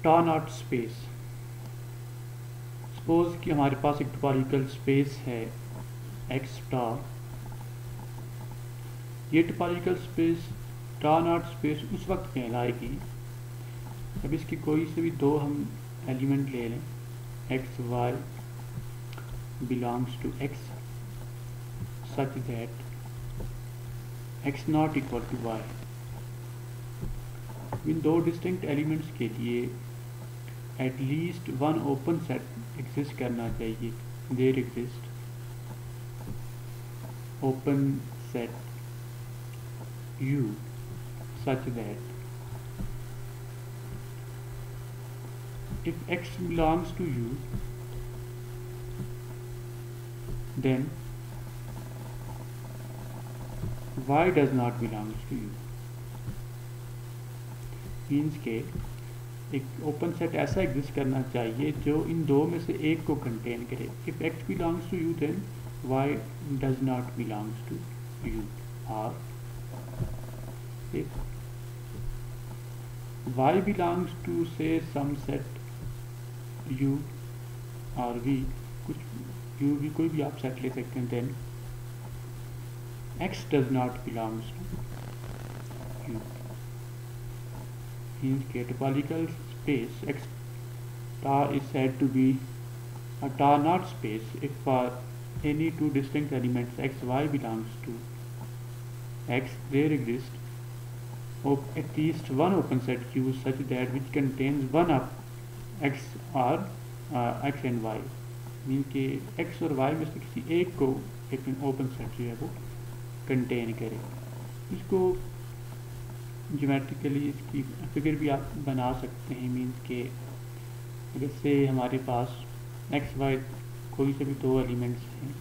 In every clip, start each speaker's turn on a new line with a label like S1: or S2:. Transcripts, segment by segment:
S1: टा naught space. Suppose कि हमारे पास एक टोपोलॉजिकल स्पेस है एक्स टा। ये topological space tau naught space उस वक्त कहलाएगी जब इसकी कोई से भी दो हम एलिमेंट ले लें, X Y belongs to X such that X not equal to Y. इन दो डिस्टिंक्ट एलिमेंट्स के लिए at least one open set exist करना चाहिए। There exist open set U such that if X belongs to U, then Y does not belongs to U। Means के एक open set ऐसा exist करना चाहिए जो इन दो में से एक को कंटेन करे। If X belongs to U, then Y does not belongs to U। और if y belongs to say some set u और v, कुछ u v कोई भी आप सेट ले सकते हैं, then x does not belongs to u। In topological space x tar is said to be a tar not space if for any two distinct elements x y belongs to x, there exists at least one open set Q such that which contains one of x or x and y। Mean कि x और y में से किसी एक को एक open set जो है वो कंटेन करे। इसको ज्योमेट्रिकली इसकी फिगर भी आप बना सकते हैं। मीन्स के जैसे हमारे पास x y कोई से भी दो एलिमेंट्स हैं,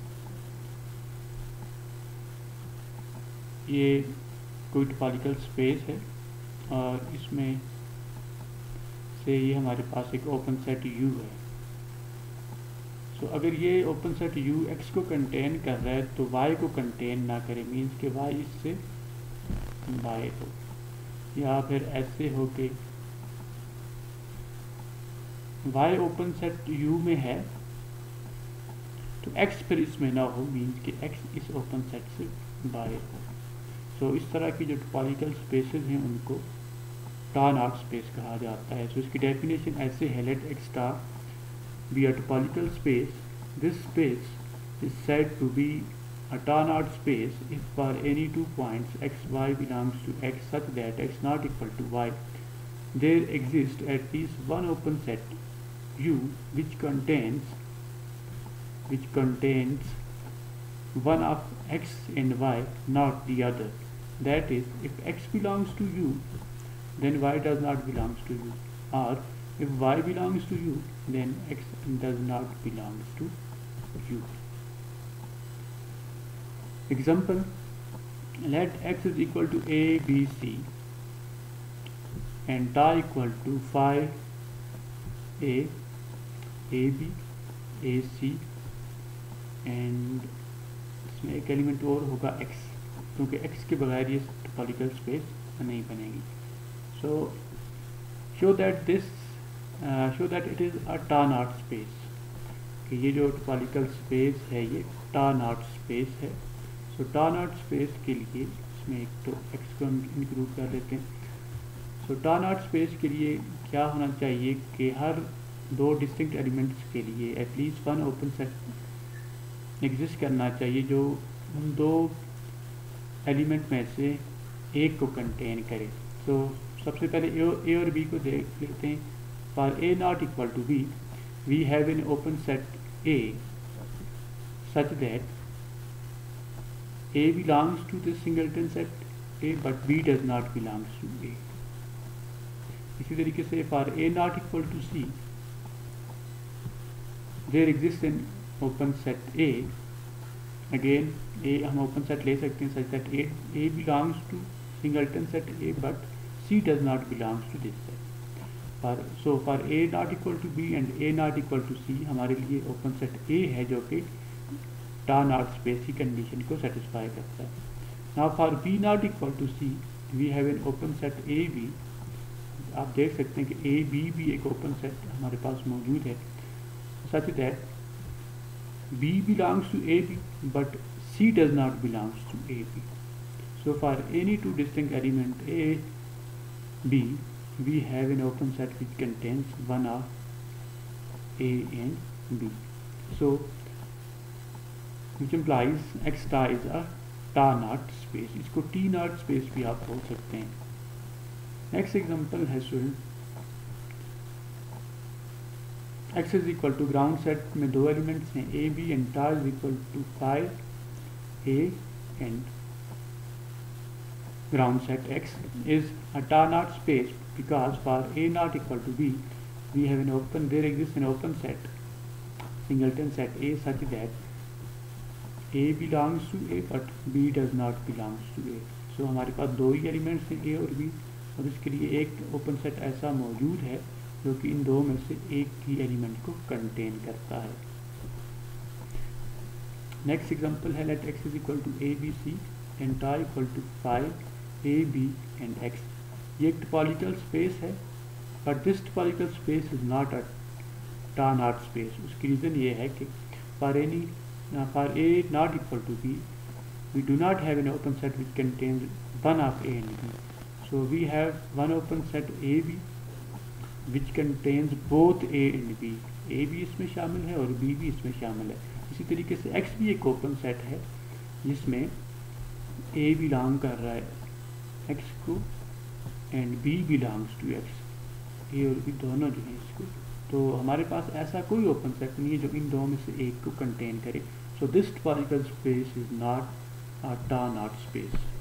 S1: ये कोई टोपोलॉजिकल स्पेस है और इसमें से ये हमारे पास एक ओपन सेट U है। सो अगर ये ओपन सेट U X को कंटेन कर रहा है तो Y को कंटेन ना करे। मीन्स के Y इससे बाहर हो, या फिर ऐसे हो के Y ओपन सेट U में है तो X फिर इसमें ना हो। मीन्स के X इस ओपन सेट से बाहर हो। तो इस तरह की जो टोपोलॉजिकल स्पेसेस हैं उनको टा नॉट स्पेस कहा जाता है। तो इसकी डेफिनेशन ऐसे है, let X star be a topological space, this space is said to be a tau naught space if for any two points X Y belongs to X such that X not equal to Y, there exist at least one open set U which contains one of x and y, not the other। That is, if x belongs to U, then y does not belongs to U, or if y belongs to U, then x does not belongs to U। Example, let x is equal to a b c and ta equal to phi a b a c and इसमें एक element और होगा x, क्योंकि x के बगैर ये topological space नहीं बनेगी। So show that it is a tau naught space, कि ये जो टोपोलॉजिकल स्पेस है ये टा नॉट स्पेस है। सो टा नॉट स्पेस के लिए इसमें एक तो x को हम इंक्लूड कर लेते हैं। सो टा नॉट स्पेस के लिए क्या होना चाहिए कि हर दो डिस्टिंक्ट एलिमेंट्स के लिए at least one open set exist करना चाहिए जो उन दो एलिमेंट में से एक को कंटेन करे। तो सबसे पहले ए और बी को देख लेते हैं। For A not equal to B, we have an open set A such that A belongs to the singleton set A but B does not belongs to A. इसी तरीके से for A not equal to C, there exist an open set A, again A हम open set ले सकते हैं such that A belongs to singleton set A but C does not belongs to this set. So for A not equal to B and A not equal to C हमारे लिए open set A है जो कि tau naught space की condition को satisfy करता है। Now for B not equal to C, we have an open set A B आप देख सकते हैं कि ए बी भी एक ओपन सेट हमारे पास मौजूद है, such that B belongs to AB but C does not belongs to AB. So for any two distinct element A, B, we have an open set which contains one of A and B. So which implies X star is a star not space. इसको T not space भी आप बोल सकते हैं. Next example है student, X is equal to ground set में दो एलिमेंट्स हैं A B and tau is equal to 5 A and ground set X is a star not space because for A not equal to B we have there exists an open set, singleton set A such that A belongs to A but B does not belongs to A. So हमारे पास दो ही एलिमेंट्स हैं A और B और इसके लिए एक ओपन सेट ऐसा मौजूद है जो कि इन दो में से एक ही एलिमेंट को कंटेन करता है. नेक्स्ट एग्जांपल है let X is equal to A B C and tau equal to 5 A B and X. ये एक टोपोलॉजिकल स्पेस है but this topological space is not a star naught space. उसकी reason ये है कि for A not equal to B we do not have an open set which contains one of A and B. So we have one open set AB which contains both A and B. A भी इसमें शामिल है और B भी इसमें शामिल है. इसी तरीके से X भी एक ओपन सेट है जिसमें A बिलोंग कर रहा है X को and B belongs to X. A और B दोनों जो हैं इसको, तो हमारे पास ऐसा कोई ओपन सेट नहीं है जो इन दो में से एक को कंटेन करे. So this topological space is not a star not space.